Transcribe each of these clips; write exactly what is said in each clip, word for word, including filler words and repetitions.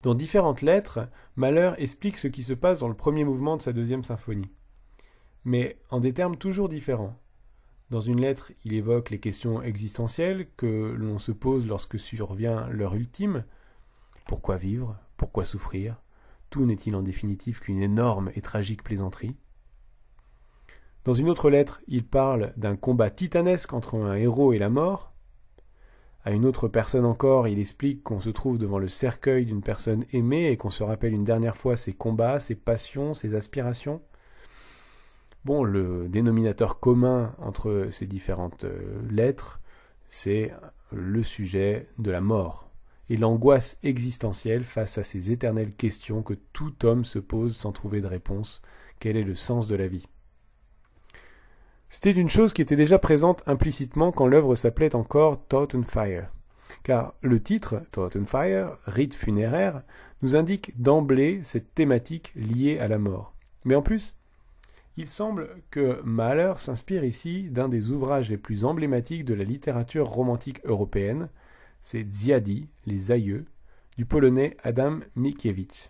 Dans différentes lettres, Mahler explique ce qui se passe dans le premier mouvement de sa deuxième symphonie, mais en des termes toujours différents. Dans une lettre, il évoque les questions existentielles que l'on se pose lorsque survient l'heure ultime. Pourquoi vivre? Pourquoi souffrir? Tout n'est-il en définitive qu'une énorme et tragique plaisanterie? Dans une autre lettre, il parle d'un combat titanesque entre un héros et la mort. À une autre personne encore, il explique qu'on se trouve devant le cercueil d'une personne aimée et qu'on se rappelle une dernière fois ses combats, ses passions, ses aspirations. Bon, le dénominateur commun entre ces différentes euh, lettres, c'est le sujet de la mort et l'angoisse existentielle face à ces éternelles questions que tout homme se pose sans trouver de réponse. Quel est le sens de la vie? C'était une chose qui était déjà présente implicitement quand l'œuvre s'appelait encore Totenfeier, car le titre, Totenfeier, rite funéraire, nous indique d'emblée cette thématique liée à la mort. Mais en plus, il semble que Mahler s'inspire ici d'un des ouvrages les plus emblématiques de la littérature romantique européenne, c'est Dziady, les aïeux, du polonais Adam Mickiewicz.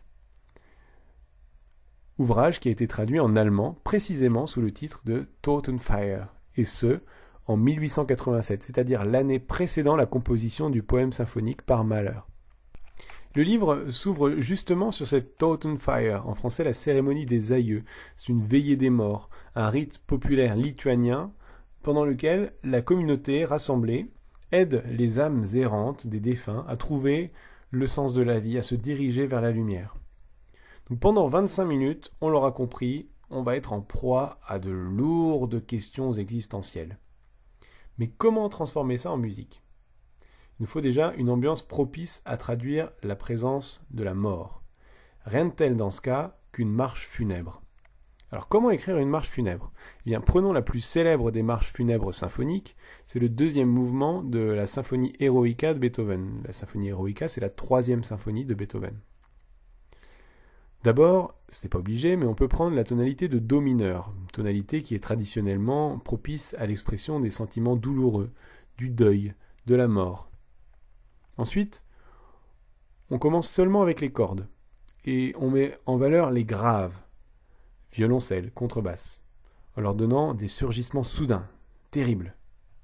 Ouvrage qui a été traduit en allemand précisément sous le titre de Totenfeier, et ce, en mille huit cent quatre-vingt-sept, c'est-à-dire l'année précédant la composition du poème symphonique par Mahler. Le livre s'ouvre justement sur cette Totenfeier, en français la cérémonie des aïeux. C'est une veillée des morts, un rite populaire lituanien pendant lequel la communauté rassemblée aide les âmes errantes des défunts à trouver le sens de la vie, à se diriger vers la lumière. Donc pendant vingt-cinq minutes, on l'aura compris, on va être en proie à de lourdes questions existentielles. Mais comment transformer ça en musique ? Il nous faut déjà une ambiance propice à traduire la présence de la mort. Rien de tel dans ce cas qu'une marche funèbre. Alors comment écrire une marche funèbre ? Eh bien, prenons la plus célèbre des marches funèbres symphoniques, c'est le deuxième mouvement de la symphonie Eroica de Beethoven. La symphonie Eroica, c'est la troisième symphonie de Beethoven. D'abord, ce n'est pas obligé, mais on peut prendre la tonalité de Do mineur, une tonalité qui est traditionnellement propice à l'expression des sentiments douloureux, du deuil, de la mort. Ensuite, on commence seulement avec les cordes, et on met en valeur les graves, violoncelle, contrebasse, en leur donnant des surgissements soudains, terribles.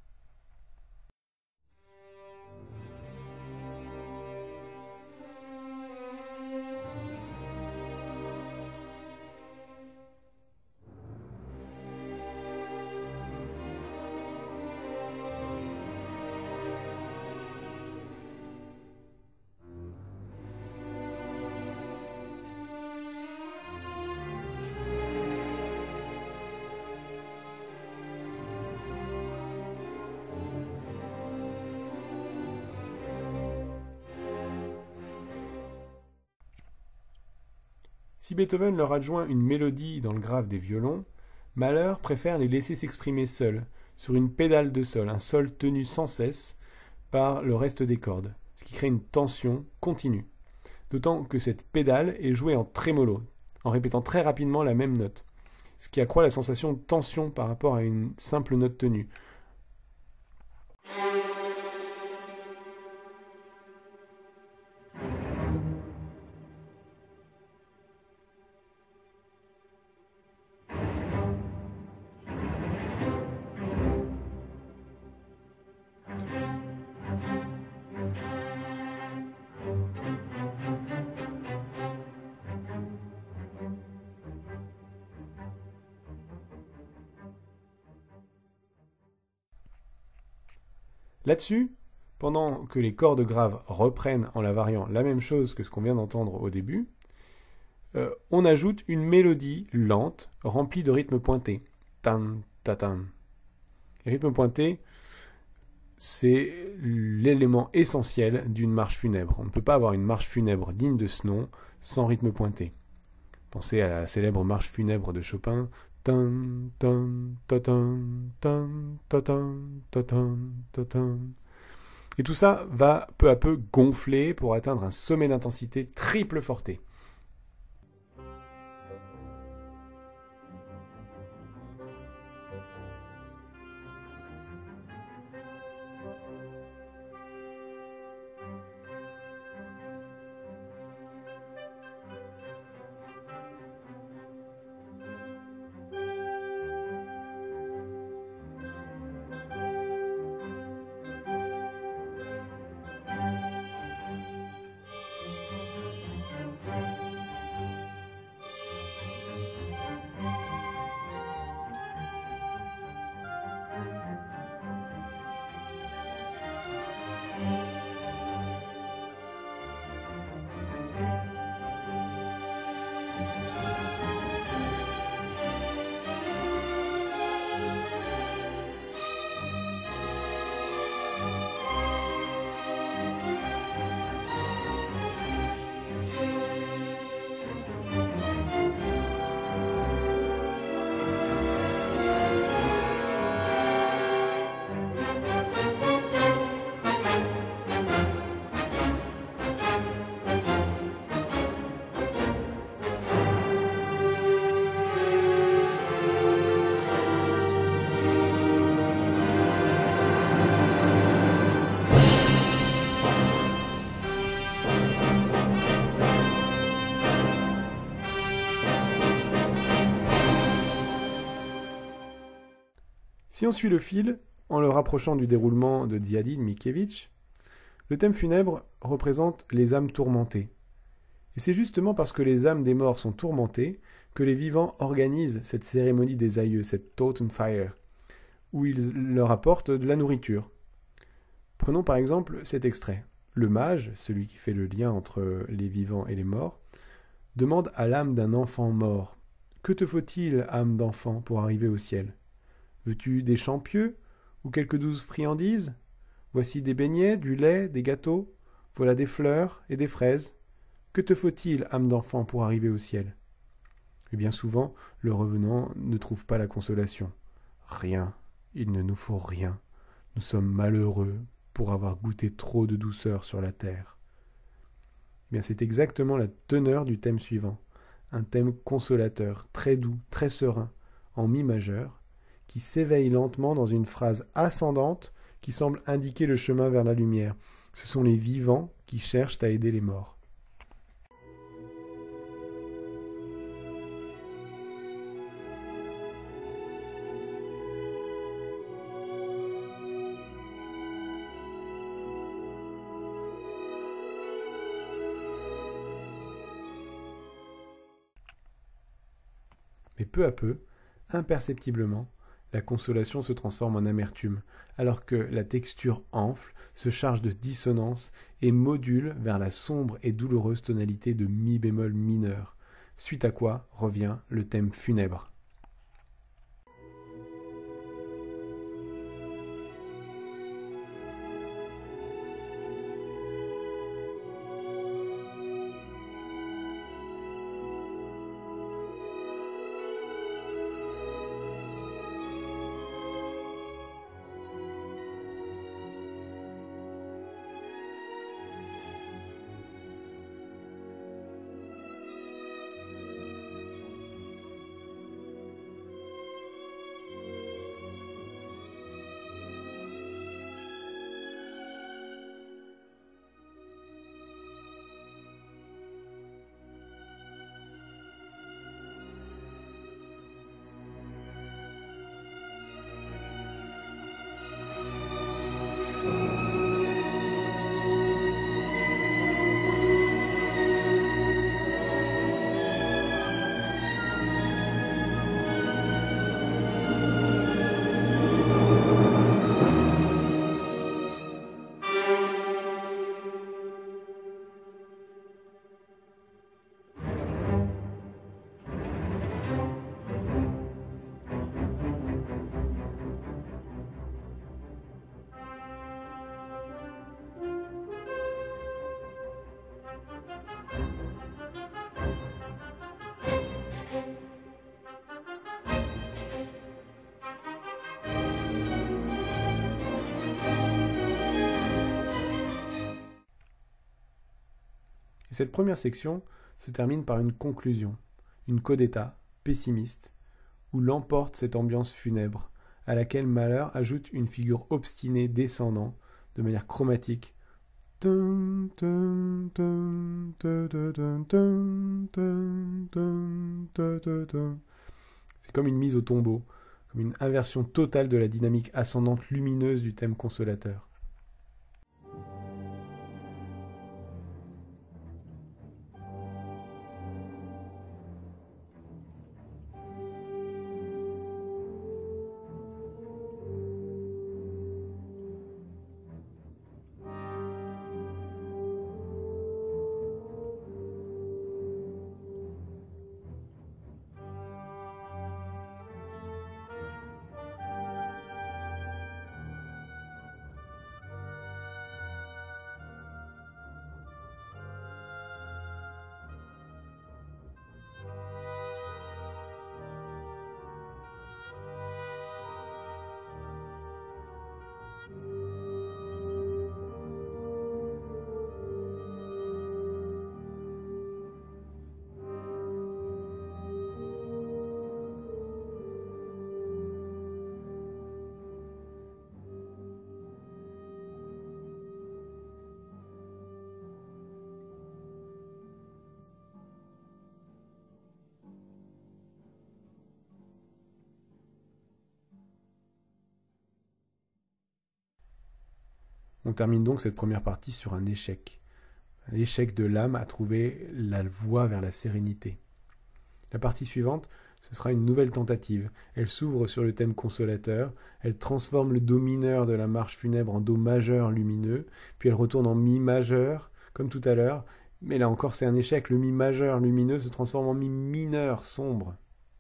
Si Beethoven leur adjoint une mélodie dans le grave des violons, Mahler préfère les laisser s'exprimer seuls, sur une pédale de sol, un sol tenu sans cesse par le reste des cordes, ce qui crée une tension continue. D'autant que cette pédale est jouée en trémolo, en répétant très rapidement la même note, ce qui accroît la sensation de tension par rapport à une simple note tenue. Là-dessus, pendant que les cordes graves reprennent en la variant la même chose que ce qu'on vient d'entendre au début, euh, on ajoute une mélodie lente, remplie de rythmes pointés. Tan, ta, tan. Les rythmes pointés, c'est l'élément essentiel d'une marche funèbre. On ne peut pas avoir une marche funèbre digne de ce nom sans rythme pointé. Pensez à la célèbre marche funèbre de Chopin. Tan, tan, ta, tan, tan, ta, tan, ta, tan, ta, tan. Et tout ça va peu à peu gonfler pour atteindre un sommet d'intensité triple forté. Si on suit le fil, en le rapprochant du déroulement de Dziadi de Mickiewicz, le thème funèbre représente les âmes tourmentées. Et c'est justement parce que les âmes des morts sont tourmentées que les vivants organisent cette cérémonie des aïeux, cette Totenfeier, où ils leur apportent de la nourriture. Prenons par exemple cet extrait. Le mage, celui qui fait le lien entre les vivants et les morts, demande à l'âme d'un enfant mort « Que te faut-il, âme d'enfant, pour arriver au ciel ? Veux-tu des champs pieux ou quelques douces friandises ? Voici des beignets, du lait, des gâteaux, voilà des fleurs et des fraises. Que te faut-il, âme d'enfant, pour arriver au ciel ?» Et bien souvent, le revenant ne trouve pas la consolation. Rien, il ne nous faut rien. Nous sommes malheureux pour avoir goûté trop de douceur sur la terre. Eh bien, c'est exactement la teneur du thème suivant. Un thème consolateur, très doux, très serein, en mi majeur, qui s'éveille lentement dans une phrase ascendante qui semble indiquer le chemin vers la lumière. Ce sont les vivants qui cherchent à aider les morts. Mais peu à peu, imperceptiblement, la consolation se transforme en amertume, alors que la texture enfle, se charge de dissonance et module vers la sombre et douloureuse tonalité de mi bémol mineur, suite à quoi revient le thème funèbre. Et cette première section se termine par une conclusion, une codetta pessimiste, où l'emporte cette ambiance funèbre, à laquelle Mahler ajoute une figure obstinée descendant, de manière chromatique. C'est comme une mise au tombeau, comme une inversion totale de la dynamique ascendante lumineuse du thème consolateur. On termine donc cette première partie sur un échec. L'échec de l'âme à trouver la voie vers la sérénité. La partie suivante, ce sera une nouvelle tentative. Elle s'ouvre sur le thème consolateur, elle transforme le do mineur de la marche funèbre en do majeur lumineux, puis elle retourne en mi majeur, comme tout à l'heure, mais là encore c'est un échec, le mi majeur lumineux se transforme en mi mineur sombre.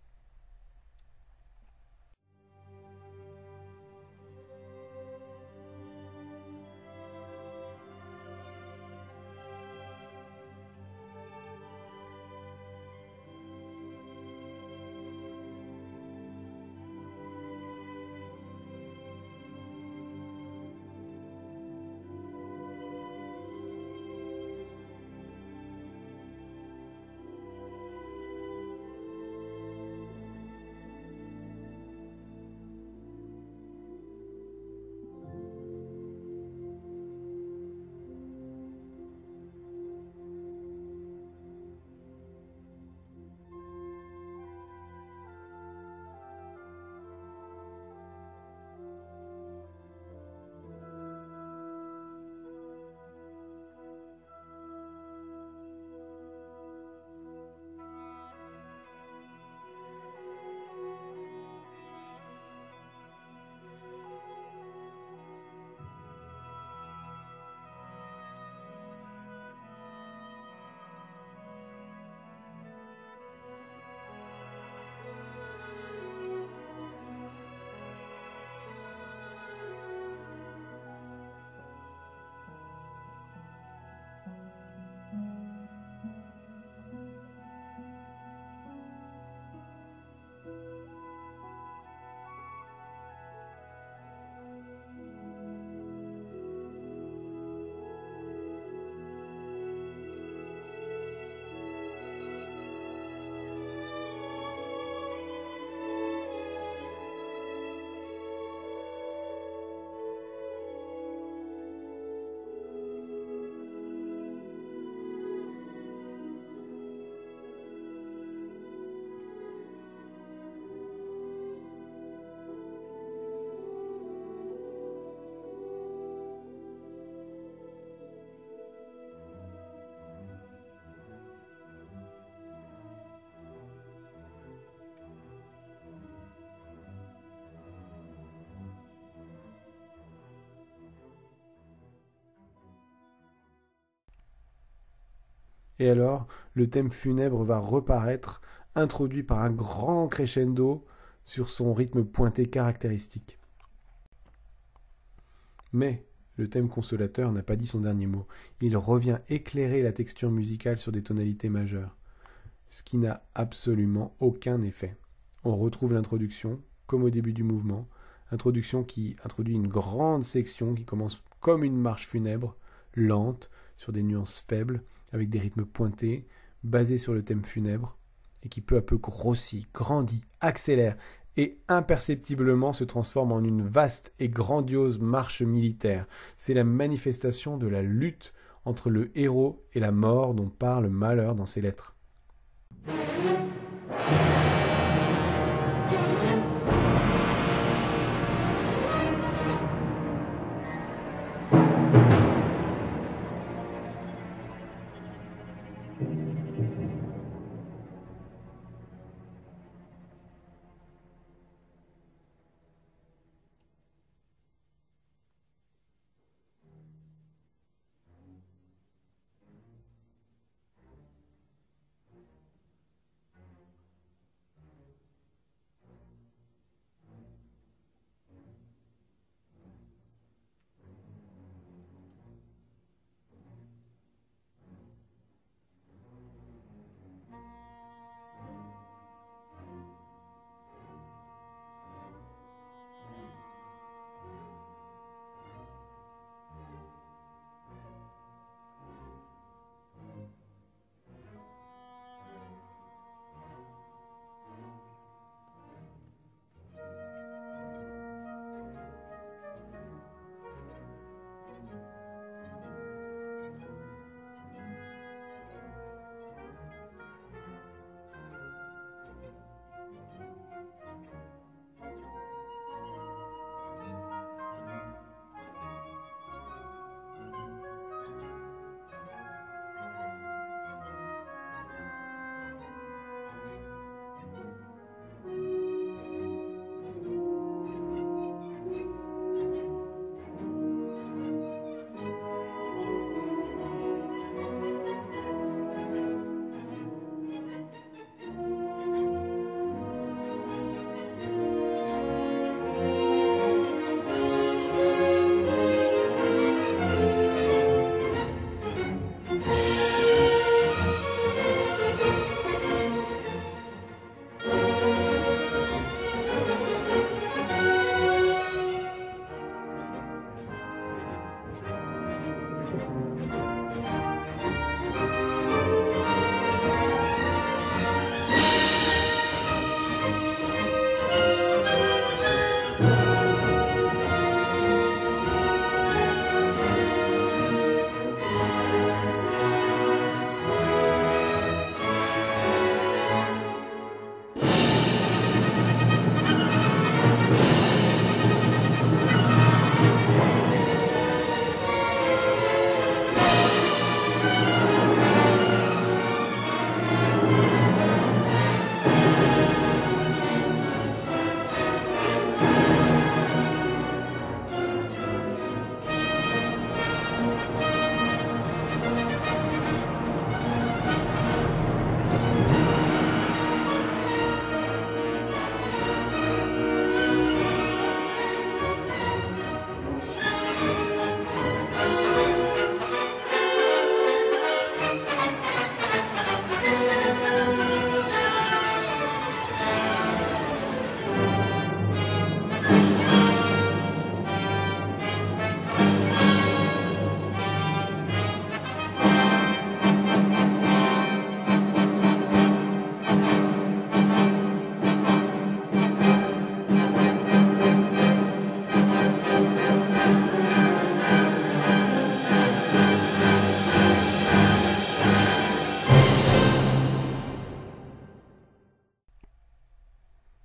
Et alors, le thème funèbre va reparaître, introduit par un grand crescendo sur son rythme pointé caractéristique. Mais le thème consolateur n'a pas dit son dernier mot. Il revient éclairer la texture musicale sur des tonalités majeures, ce qui n'a absolument aucun effet. On retrouve l'introduction, comme au début du mouvement, introduction qui introduit une grande section qui commence comme une marche funèbre, lente, sur des nuances faibles, avec des rythmes pointés, basés sur le thème funèbre, et qui peu à peu grossit, grandit, accélère, et imperceptiblement se transforme en une vaste et grandiose marche militaire. C'est la manifestation de la lutte entre le héros et la mort dont parle Mahler dans ses lettres.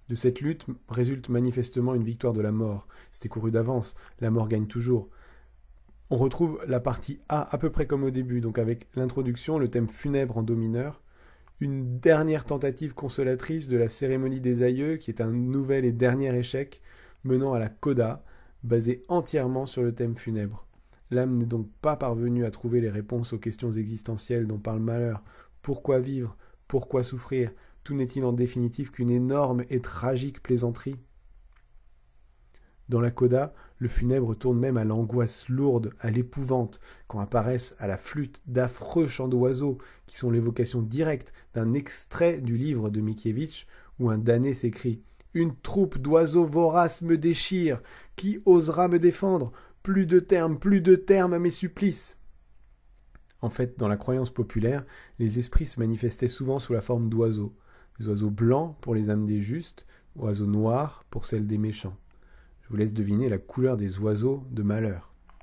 De cette lutte résulte manifestement une victoire de la mort. C'était couru d'avance, la mort gagne toujours. On retrouve la partie A à peu près comme au début, donc avec l'introduction, le thème funèbre en do mineur, une dernière tentative consolatrice de la cérémonie des aïeux, qui est un nouvel et dernier échec, menant à la coda, basée entièrement sur le thème funèbre. L'âme n'est donc pas parvenue à trouver les réponses aux questions existentielles dont parle Mahler. Pourquoi vivre? Pourquoi souffrir? Tout n'est-il en définitive qu'une énorme et tragique plaisanterie? Dans la coda, le funèbre tourne même à l'angoisse lourde, à l'épouvante, quand apparaissent à la flûte d'affreux chants d'oiseaux qui sont l'évocation directe d'un extrait du livre de Mickiewicz où un damné s'écrie « Une troupe d'oiseaux voraces me déchire, qui osera me défendre? Plus de termes, plus de termes à mes supplices !» En fait, dans la croyance populaire, les esprits se manifestaient souvent sous la forme d'oiseaux. Des oiseaux blancs pour les âmes des justes, oiseaux noirs pour celles des méchants. Je vous laisse deviner la couleur des oiseaux de Mahler.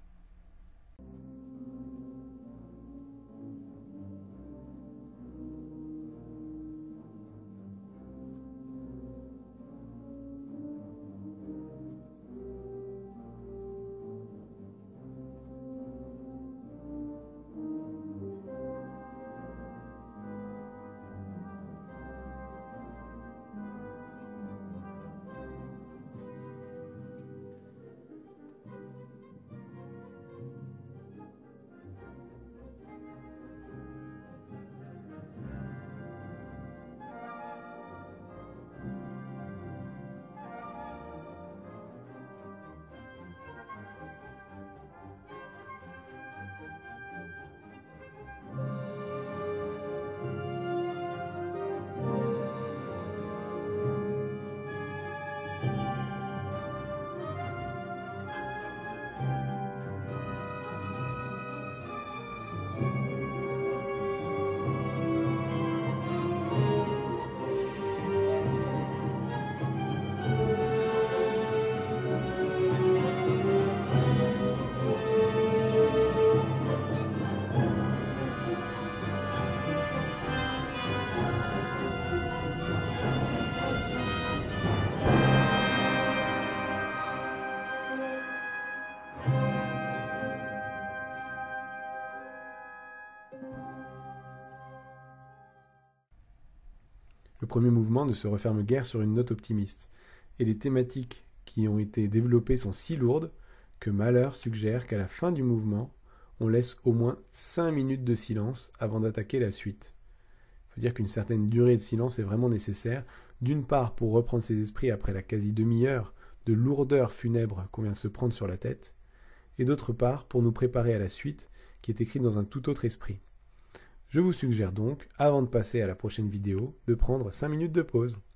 Le premier mouvement ne se referme guère sur une note optimiste, et les thématiques qui ont été développées sont si lourdes que Mahler suggère qu'à la fin du mouvement, on laisse au moins cinq minutes de silence avant d'attaquer la suite. Il faut dire qu'une certaine durée de silence est vraiment nécessaire, d'une part pour reprendre ses esprits après la quasi-demi-heure de lourdeur funèbre qu'on vient de se prendre sur la tête, et d'autre part pour nous préparer à la suite qui est écrite dans un tout autre esprit. Je vous suggère donc, avant de passer à la prochaine vidéo, de prendre cinq minutes de pause.